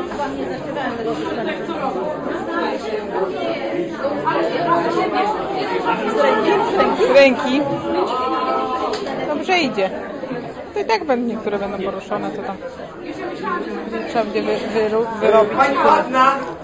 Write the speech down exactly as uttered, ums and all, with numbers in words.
Z ręki. Dobrze idzie. To i tak będą, niektóre będą poruszone, to tam trzeba będzie wy, wy, wyrobić. Pani ładna!